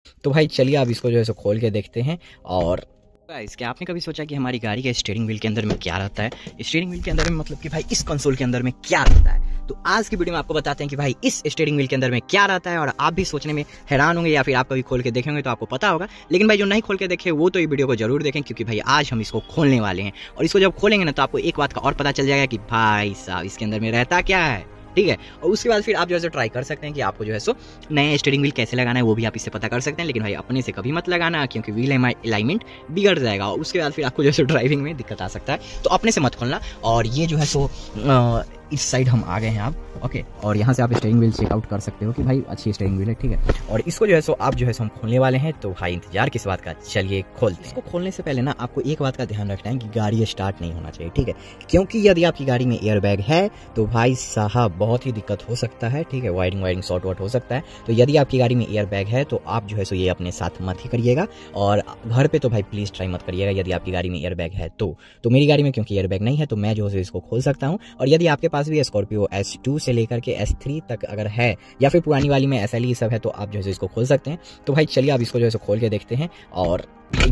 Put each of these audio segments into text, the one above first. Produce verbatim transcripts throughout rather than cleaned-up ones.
तो भाई चलिए अब इसको जो है सो खोल के देखते हैं। और गाइस, क्या आपने कभी सोचा कि हमारी गाड़ी के स्टीयरिंग व्हील के अंदर में क्या रहता है? स्टीयरिंग व्हील के अंदर में मतलब कि भाई इस कंसोल के अंदर में क्या रहता है? तो आज की वीडियो में आपको बताते हैं कि भाई इस स्टीयरिंग व्हील के अंदर में क्या रहता है, और आप भी सोचने में हैरान होंगे या फिर आप कभी खोल के देखेंगे तो आपको पता होगा। लेकिन भाई जो नहीं खोल के देखे वो तो ये वीडियो को जरूर देखें, क्योंकि भाई आज हम इसको खोलने वाले हैं। और इसको जब खोलेंगे ना तो आपको एक बात का और पता चल जाएगा कि भाई साहब इसके अंदर में रहता क्या है, ठीक है। और उसके बाद फिर आप जो है सो ट्राई कर सकते हैं कि आपको जो है सो नए स्टीयरिंग व्हील कैसे लगाना है, वो भी आप इससे पता कर सकते हैं। लेकिन भाई अपने से कभी मत लगाना, क्योंकि व्हील अलाइनमेंट बिगड़ जाएगा और उसके बाद फिर आपको जो है सो ड्राइविंग में दिक्कत आ सकता है। तो अपने से मत खोलना। और ये जो है सो आ, इस साइड हम आ गए हैं आप, ओके। और यहाँ से आप स्टीयरिंग व्हील चेकआउट कर सकते हो कि भाई अच्छी स्टीयरिंग व्हील है, ठीक है। और इसको जो है सो आप जो है सो हम खोलने वाले हैं। तो भाई इंतजार किस बात का, चलिए खोलते हैं। इसको खोलने से पहले ना आपको एक बात का ध्यान रखना है कि गाड़ी स्टार्ट नहीं होना चाहिए, ठीक है। क्योंकि यदि आपकी गाड़ी में एयर बैग है तो भाई साहब बहुत ही दिक्कत हो सकता है, ठीक है। वायरिंग वायरिंग शॉर्ट वॉट हो सकता है। तो यदि आपकी गाड़ी में एयर बैग है तो आप जो है सो ये अपने साथ मत ही करिएगा। और घर पे तो भाई प्लीज ट्राई मत करिएगा यदि आपकी गाड़ी में एयर बैग है तो। तो मेरी गाड़ी में क्योंकि एयर बैग नहीं है तो मैं जो है इसको खोल सकता हूँ। और यदि आपके पास भी स्कॉर्पियो एस टू से लेकर के एस थ्री तक अगर है, या फिर पुरानी वाली में एस एल ई सब है, तो आप जो है इसको खोल सकते हैं। तो भाई चलिए आप इसको जो है खोल के देखते हैं। और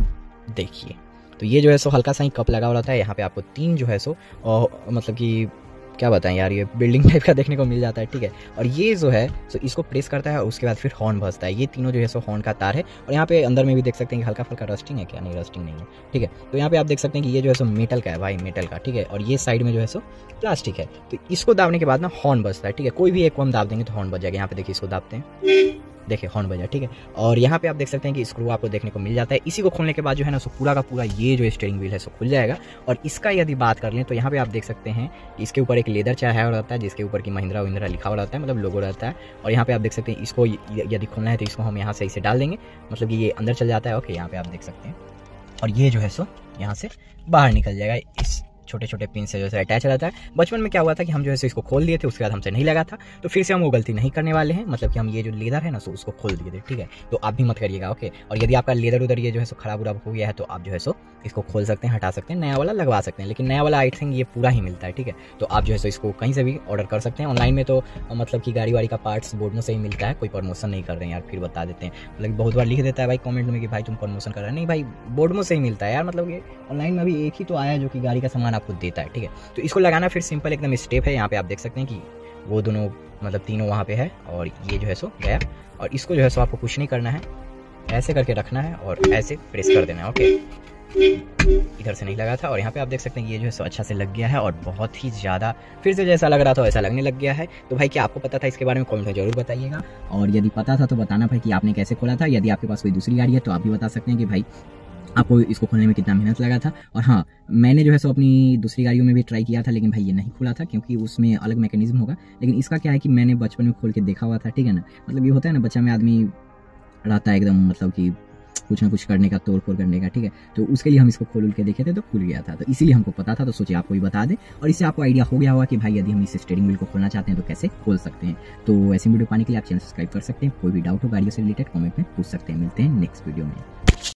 देखिए तो ये जो है सो हल्का सा ही कप लगा हुआ रहता है। यहाँ पे आपको तीन जो है सो मतलब कि क्या बताएं यार, ये बिल्डिंग टाइप का देखने को मिल जाता है, ठीक है। और ये जो है सो इसको प्रेस करता है और उसके बाद फिर हॉर्न बजता है। ये तीनों जो है सो हॉर्न का तार है। और यहाँ पे अंदर में भी देख सकते हैं कि हल्का फुल्का रस्टिंग है, क्या नहीं रस्टिंग नहीं है, ठीक है। तो यहाँ पे आप देख सकते हैं कि ये जो है सो मेटल का है भाई, मेटल का, ठीक है। और ये साइड में जो है सो प्लास्टिक है। तो इसको दाबने के बाद ना हॉर्न बजता है, ठीक है। कोई भी एक को हम दाब देंगे तो हॉर्न बज जाएगा। यहाँ पे देखिए इसको दाबते हैं, देखिए हॉर्न बजा, ठीक है। और यहाँ पे आप देख सकते हैं कि स्क्रू आपको देखने को मिल जाता है। इसी को खोलने के बाद जो है ना सो पूरा का पूरा ये जो स्टीयरिंग व्हील है सो खुल जाएगा। और इसका यदि बात कर लें तो यहाँ पे आप देख सकते हैं कि इसके ऊपर एक लेदर चढ़ाया हुआ रहता है, जिसके ऊपर की महिंद्रा विंद्रा लिखा हुआ रहता है, मतलब लोगो रहता है। और यहाँ पे आप देख सकते हैं इसको यदि खोलना है तो इसको हम यहाँ से इसे डाल देंगे, मतलब कि ये अंदर चल जाता है, ओके। यहाँ पे आप देख सकते हैं और ये जो है सो यहाँ से बाहर निकल जाएगा, इस छोटे छोटे पिन से जो है अटैच रहता है। बचपन में क्या हुआ था कि हम जो है इसको खोल दिए थे, उसके बाद हमसे नहीं लगा था, तो फिर से हम वो गलती नहीं करने वाले हैं। मतलब कि हम ये जो लेदर है ना सो उसको खोल दिए थे, ठीक है। तो आप भी मत करिएगा, ओके। और यदि आपका लेदर उधर ये जो है सो खराब उराब हो गया है तो आप जो है सो इसको खोल सकते हैं, हटा सकते हैं, नया वाला लगवा सकते हैं। लेकिन नया वाला आई थिंक ये पूरा ही मिलता है, ठीक है। तो आप जो है सो इसको कहीं से भी ऑर्डर कर सकते हैं ऑनलाइन में। तो मतलब कि गाड़ी वाड़ी का पार्ट्स बोर्डमो से ही मिलता है, कोई प्रमोशन नहीं कर रहे हैं यार, फिर बता देते हैं। मतलब बहुत बार लिख देता है भाई कमेंट में कि भाई तुम प्रमोशन कर रहे हैं, नहीं भाई बोर्डमो से ही मिलता है यार। मतलब ये ऑनलाइन में भी एक ही तो आया है जो कि गाड़ी का सामान आपको देता है, ठीक है। तो इसको लगाना फिर सिंपल एकदम स्टेप है। यहाँ पे आप देख सकते हैं कि वो दोनों मतलब तीनों वहाँ पे है और ये जो है सो गया। और इसको जो है सो आपको कुछ नहीं करना है, ऐसे करके रखना है और ऐसे प्रेस कर देना है, ओके। इधर से नहीं लगा था और यहाँ पे आप देख सकते हैं ये जो है सो अच्छा से लग गया है और बहुत ही ज़्यादा फिर से जैसा लग रहा था वैसा लगने लग गया है। तो भाई क्या आपको पता था इसके बारे में, कमेंट में जरूर बताइएगा। और यदि पता था तो बताना भाई कि आपने कैसे खोला था। यदि आपके पास कोई दूसरी गाड़ी है तो आप भी बता सकते हैं कि भाई आपको इसको खोलने में कितना मेहनत लगा था। और हाँ, मैंने जो है सो अपनी दूसरी गाड़ियों में भी ट्राई किया था, लेकिन भाई ये नहीं खुला था क्योंकि उसमें अलग मैकेनिज्म होगा। लेकिन इसका क्या है कि मैंने बचपन में खोल के देखा हुआ था, ठीक है ना। मतलब ये होता है ना, बच्चा में आदमी रहता है एकदम मतलब कि कुछ ना कुछ करने का, तोड़ फोड़ करने का, ठीक है। तो उसके लिए हम इसको खोल के देखे थे तो खुल गया था, तो इसीलिए हमको पता था। तो सोचिए आपको भी बता दें और इससे आपको आइडिया हो गया होगा कि भाई यदि हम इस स्टीयरिंग व्हील को खोलना चाहते हैं तो कैसे खोल सकते हैं। तो ऐसी वीडियो पाने के लिए आप चैनल सब्सक्राइब कर सकते हैं। कोई भी डाउट हो गाड़ियों से रिलेटेड कमेंट में पूछ सकते हैं। मिलते हैं नेक्स्ट वीडियो में।